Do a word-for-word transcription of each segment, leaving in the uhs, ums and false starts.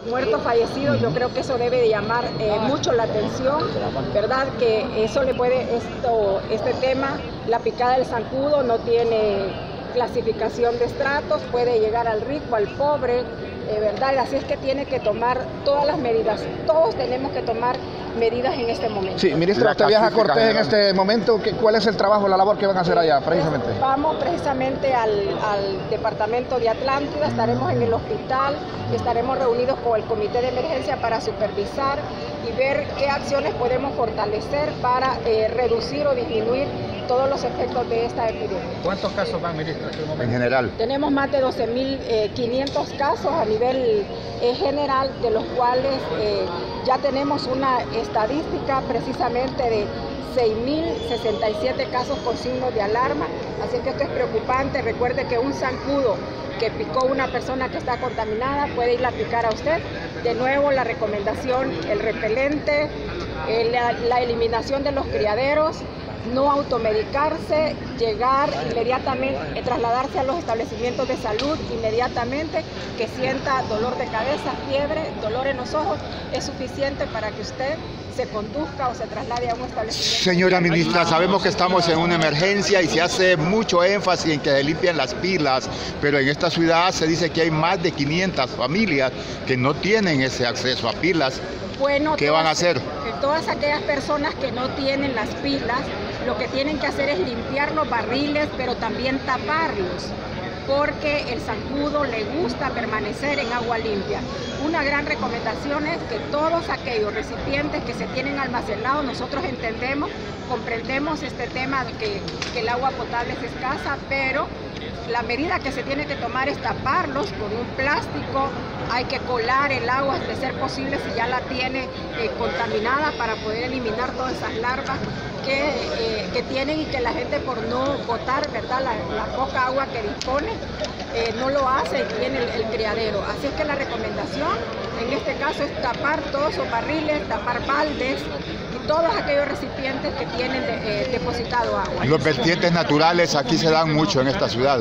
muertos, fallecidos. Yo creo que eso debe de llamar eh, mucho la atención, ¿verdad? Que eso le puede, esto, este tema, la picada del zancudo no tiene clasificación de estratos, puede llegar al rico, al pobre, eh, ¿verdad? Así es que tiene que tomar todas las medidas, todos tenemos que tomar medidas en este momento. Sí, ministra, usted viaja a Cortés en este momento, ¿cuál es el trabajo, la labor que van a hacer allá precisamente? Vamos precisamente al, al departamento de Atlántida, estaremos en el hospital, estaremos reunidos con el comité de emergencia para supervisar y ver qué acciones podemos fortalecer para eh, reducir o disminuir todos los efectos de esta epidemia. ¿Cuántos casos van, ministra, en general? Tenemos más de doce mil quinientos casos a nivel eh, general, de los cuales eh, ya tenemos una estadística precisamente de seis mil sesenta y siete casos con signos de alarma, así que esto es preocupante. Recuerde que un zancudo que picó una persona que está contaminada puede irla a picar a usted. De nuevo, la recomendación, el repelente, eh, la, la eliminación de los criaderos, no automedicarse, llegar inmediatamente, eh, trasladarse a los establecimientos de salud inmediatamente, que sienta dolor de cabeza, fiebre, dolor en los ojos, es suficiente para que usted se conduzca o se traslade a un establecimiento. Señora ministra, sabemos que estamos en una emergencia y se hace mucho énfasis en que se limpian las pilas, pero en esta ciudad se dice que hay más de quinientas familias que no tienen ese acceso a pilas. Bueno, ¿qué todas, van a hacer? Todas aquellas personas que no tienen las pilas, lo que tienen que hacer es limpiar los barriles, pero también taparlos, porque el zancudo le gusta permanecer en agua limpia. Una gran recomendación es que todos aquellos recipientes que se tienen almacenados, nosotros entendemos, comprendemos este tema de que, que el agua potable es escasa, pero la medida que se tiene que tomar es taparlos con un plástico. Hay que colar el agua de ser posible si ya la tiene eh, contaminada, para poder eliminar todas esas larvas que, eh, que tienen, y que la gente, por no botar, ¿verdad?, la, la poca agua que dispone, eh, no lo hace y tiene el, el criadero. Así es que la recomendación en este caso es tapar todos esos barriles, tapar baldes y todos aquellos recipientes que tienen de, eh, depositado agua. Los vertientes naturales aquí se dan mucho en esta ciudad.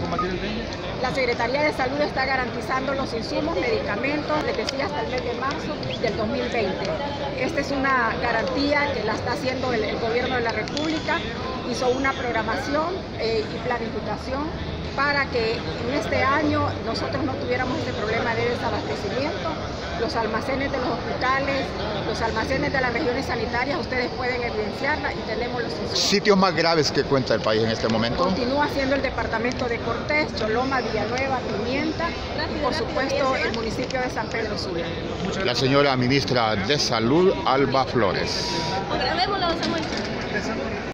La Secretaría de Salud está garantizando los insumos, medicamentos, les decía, hasta el mes de marzo del dos mil veinte. Esta es una garantía que la está haciendo el, el Gobierno de la República. Hizo una programación eh, y planificación para que en este año nosotros no tuviéramos este problema de desabastecimiento. Los almacenes de los hospitales, los almacenes de las regiones sanitarias, ustedes pueden evidenciarla, y tenemos los insumos. ¿Sitios más graves que cuenta el país en este momento? Continúa siendo el departamento de Cortés, Choloma, Villanueva, Pimienta y por supuesto el municipio de San Pedro Sula. La señora ministra de Salud, Alba Flores.